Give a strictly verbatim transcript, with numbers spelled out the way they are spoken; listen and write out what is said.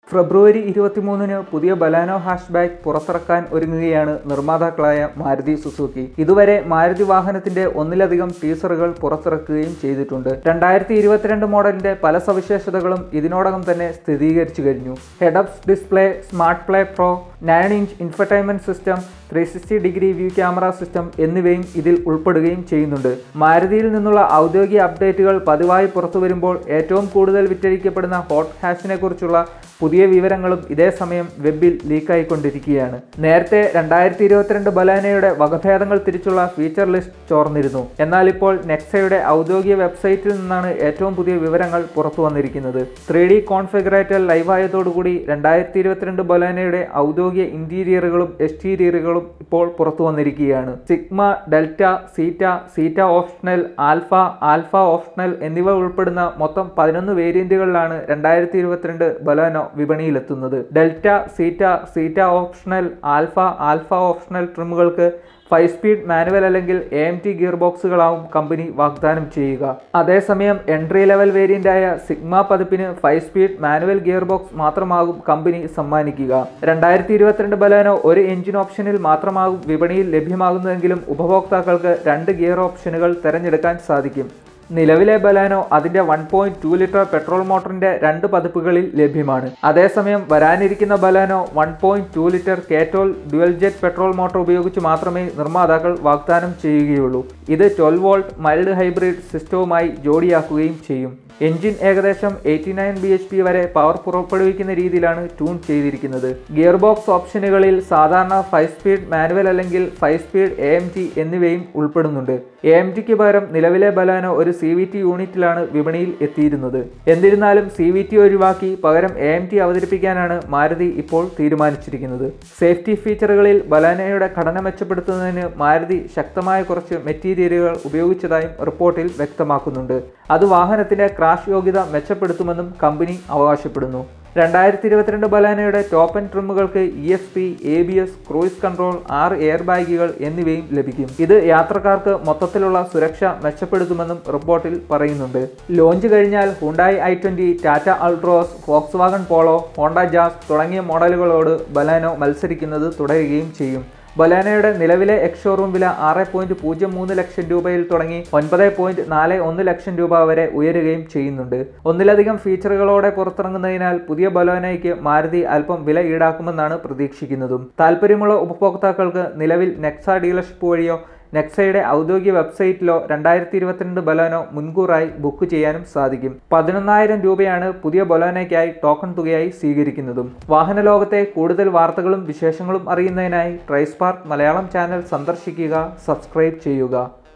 ഫെബ്രുവരി ഇരുപത്തിമൂന്നിന് പുതിയ ബലാനോ ഹാഷ്ബാക്ക് പുറത്തിറക്കാൻ ഒരുങ്ങുകയാണ് നിർമ്മാതാക്കളായ മാരുതി സുസുക്കി. ഇതുവരെ മാരുതി വാഹനത്തിന്റെ ഒന്നിലധികം ടീസറുകൾ പുറത്തിറക്കുകയും ചെയ്തിട്ടുണ്ട്. രണ്ടായിരത്തി ഇരുപത്തിരണ്ട് മോഡലിന്റെ പല സവിശേഷതകളും ഇതിനോടകം തന്നെ സ്ഥിരീകരിച്ചു കഴിഞ്ഞു. Head up display, smart play pro, nine inch infotainment system, three sixty degree view camera system എന്നിവയും ഇതിൽ ഉൾപ്പെടുകയും ചെയ്യുന്നുണ്ട്. മാരുതിയിൽ നിന്നുള്ള ഔദ്യോഗിക അപ്ഡേറ്റുകൾ പതിവായി പുറത്തു വരുമ്പോൾ ഏറ്റവും കൂടുതൽ വിറ്റഴിക്കപ്പെടുന്ന ഹോട്ട് ഹാഷിനെ കുറിച്ചുള്ള പുതിയ വിവരങ്ങളും ഇതേസമയം വെബിൽ ലീക്കായിക്കൊണ്ടിരിക്കുകയാണ്. നേരത്തെ രണ്ടായിരത്തി ഇരുപത്തിരണ്ട് ബലാനയുടെ വകഭേദങ്ങൾ തിരിച്ചുള്ള ഫീച്ചർ ലിസ്റ്റ് ചോർന്നിരുന്നു. എന്നാൽ ഇപ്പോൾ നെക്സയുടെ ഔദ്യോഗിക വെബ്സൈറ്റിൽ നിന്നാണ് ഏറ്റവും പുതിയ വിവരങ്ങൾ പുറത്തു വന്നിരിക്കുന്നത്. ത്രീ ഡി കോൺഫിഗറേറ്റർ ലൈവായതോടുകൂടി രണ്ടായിരത്തി ഇരുപത്തിരണ്ട് ബലാനയുടെ ഔദ്യോഗിക ഇന്റീരിയറുകളും എക്സ്റ്റീരിയറുകളും ഇപ്പോൾ പുറത്തു വന്നിരിക്കുകയാണ്. Sigma, delta, zeta, zeta optional, alpha, alpha optional എന്നിവ ഉൾപ്പെടുന്ന മൊത്തം പതിനൊന്ന് വേരിയന്റുകളിലാണ് രണ്ടായിരത്തി ഇരുപത്തിരണ്ട് ബലാനോ വിപണിയിലെത്തുന്നത്. Delta, zeta, zeta optional, alpha, alpha optional ട്രിമുകൾക്ക് ഫൈവ് സ്പീഡ് മാനുവൽ അല്ലെങ്കിൽ എ എം ടി ഗിയർ ബോക്സുകളാവും കമ്പനി വാഗ്ദാനം ചെയ്യുക. അതേസമയം എൻട്രി ലെവൽ വേരിയന്റായ സിഗ്മ പതിപ്പിന് five speed manual gear box മാത്രമാകും കമ്പനി സമ്മാനിക്കുക. രണ്ടായിരത്തി ഇരുപത്തിരണ്ട് ബലാനോ ഒരു എഞ്ചിൻ ഓപ്ഷനിൽ മാത്രമാകും വിപണിയിൽ ലഭ്യമാകുന്നതെങ്കിലും ഉപഭോക്താക്കൾക്ക് രണ്ട് ഗിയർ ഓപ്ഷനുകൾ തിരഞ്ഞെടുക്കാൻ സാധിക്കും. നിലവിലെ ബലാനോ അതിന്റെ one point two litre petrol മോട്ടറിന്റെ രണ്ട് പതിപ്പുകളിൽ ലഭ്യമാണ്. അതേസമയം വരാനിരിക്കുന്ന Baleno one point two litre കേറ്റോൾ ഡ്യുവൽ ജെറ്റ് പെട്രോൾ മോട്ടോർ ഉപയോഗിച്ച് മാത്രമേ നിർമ്മാതാക്കൾ വാഗ്ദാനം ചെയ്യുകയുള്ളൂ. ഇത് ട്വൽവ് വോൾട്ട് മൈൽഡ് ഹൈബ്രിഡ് സിസ്റ്റവുമായി ജോഡിയാക്കുകയും ചെയ്യും. എഞ്ചിൻ ഏകദേശം eighty nine B H P വരെ പവർ പുറപ്പെടുവിക്കുന്ന രീതിയിലാണ് ട്യൂൺ ചെയ്തിരിക്കുന്നത്. ഗിയർ ബോക്സ് ഓപ്ഷനുകളിൽ സാധാരണ ഫൈവ് സ്പീഡ് മാനുവൽ അല്ലെങ്കിൽ five speed A M T എന്നിവയും ഉൾപ്പെടുന്നുണ്ട്. എ എം ടിക്ക് പകരം നിലവിലെ ബലാനോ ഒരു സി വി ടി യൂണിറ്റിലാണ് വിപണിയിൽ എത്തിയിരുന്നത്. എന്നിരുന്നാലും സി വി ടി ഒഴിവാക്കി പകരം എ എം ടി അവതരിപ്പിക്കാനാണ് മാരുതി ഇപ്പോൾ തീരുമാനിച്ചിരിക്കുന്നത്. സേഫ്റ്റി ഫീച്ചറുകളിൽ ബലാനോയുടെ ഘടന മെച്ചപ്പെടുത്തുന്നതിന് മാരുതി ശക്തമായ കുറച്ച് മെറ്റീരിയലുകൾ ഉപയോഗിച്ചതായും റിപ്പോർട്ടിൽ വ്യക്തമാക്കുന്നുണ്ട്. അത് വാഹനത്തിന്റെ ക്രാഷ് യോഗ്യത മെച്ചപ്പെടുത്തുമെന്നും കമ്പനി അവകാശപ്പെടുന്നു. രണ്ടായിരത്തി ഇരുപത്തിരണ്ട് ബലാനയുടെ ടോപ്പ് എൻഡ് ട്രിമുകൾക്ക് E S P, A B S, cruise control, ആറ് എയർ ബാഗുകൾ എന്നിവയും ലഭിക്കും. ഇത് യാത്രക്കാർക്ക് മൊത്തത്തിലുള്ള സുരക്ഷ മെച്ചപ്പെടുത്തുമെന്നും റിപ്പോർട്ടിൽ പറയുന്നുണ്ട്. ലോഞ്ച് കഴിഞ്ഞാൽ Hyundai i twenty, Tata Altroz, Volkswagen Polo, Honda Jazz തുടങ്ങിയ മോഡലുകളോട് ബലാനോ മത്സരിക്കുന്നത് തുടരുകയും ചെയ്യും. ബലാനയുടെ നിലവിലെ എക്സ് ഷോറൂം വില ആറ് പോയിന്റ് പൂജ്യം മൂന്ന് ലക്ഷം രൂപയിൽ തുടങ്ങി ഒൻപത് പോയിന്റ് നാല് ഒന്ന് ലക്ഷം രൂപ വരെ ഉയരുകയും ചെയ്യുന്നുണ്ട്. ഒന്നിലധികം ഫീച്ചറുകളോടെ പുറത്തിറങ്ങുന്നതിനാൽ പുതിയ ബലാനോയ്ക്ക് മാരുതി അല്പം വില ഈടാക്കുമെന്നാണ് പ്രതീക്ഷിക്കുന്നതും. താല്പര്യമുള്ള ഉപഭോക്താക്കൾക്ക് നിലവിൽ നെക്സ ഡീലർഷിപ്പ് വഴിയോ നെക്സയുടെ ഔദ്യോഗിക വെബ്സൈറ്റിലോ രണ്ടായിരത്തി ഇരുപത്തിരണ്ട് ബലാനോ മുൻകൂറായി ബുക്ക് ചെയ്യാനും സാധിക്കും. പതിനൊന്നായിരം രൂപയാണ് പുതിയ ബലാനോയ്ക്കായി ടോക്കൺ തുകയായി സ്വീകരിക്കുന്നതും. വാഹന ലോകത്തെ കൂടുതൽ വാർത്തകളും വിശേഷങ്ങളും അറിയുന്നതിനായി ഡ്രൈവ്സ്പാർക്ക് മലയാളം ചാനൽ സന്ദർശിക്കുക, സബ്സ്ക്രൈബ് ചെയ്യുക.